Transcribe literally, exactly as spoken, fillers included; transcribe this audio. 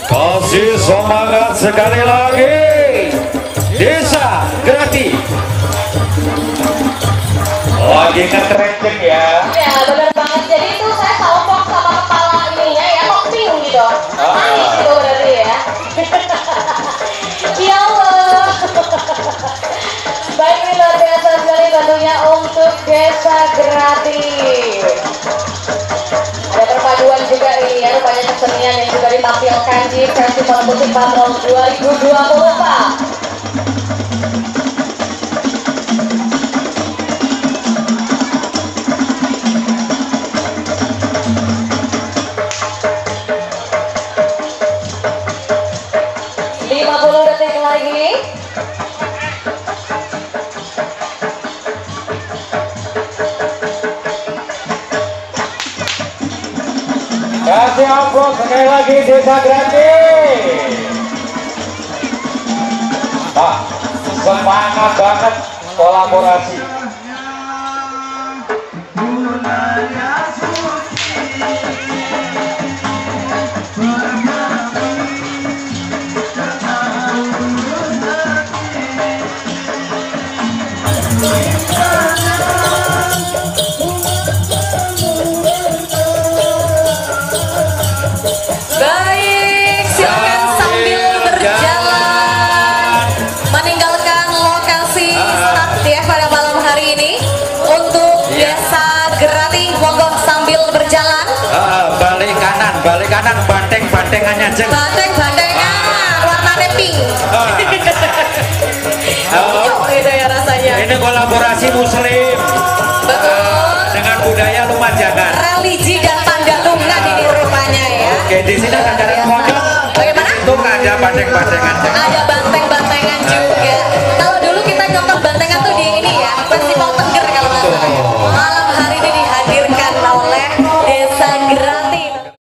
Kasih semangat sekali lagi Desa Grati. Lagi ngetrenceng ya. Ya benar banget. Jadi itu saya salpok sama kepala ininya ya, topping gitu. Manis gitu berarti ya. Ya Allah. Baik, ini luar biasa sekali tentunya untuk Desa Grati. Ada perpaduan juga ini ya, rupanya kesenian yang juga ditampilkan di Festival Musik Bandung dua ribu dua puluh empat. lima puluh detik lagi. Kasih amplop sekali lagi Desa Grati. Pak, semangat banget kolaborasi. Baik, silakan sambil berjalan meninggalkan lokasi start ya pada malam hari ini untuk Desa Grati. Monggo sambil berjalan. Ah, balik kanan, balik kanan, banteng-bantengannya jeng. Banteng-bantengan warnanya pink. Ah. Oh, itu ya rasanya. Ini kolaborasi Muslim. Betul. Dengan budaya Lumajang. Religi dan Pandalungan ini rupanya ya. Oke, di sini ada dari pojok. Bagaimana? Itu ada bandeng-bandengan.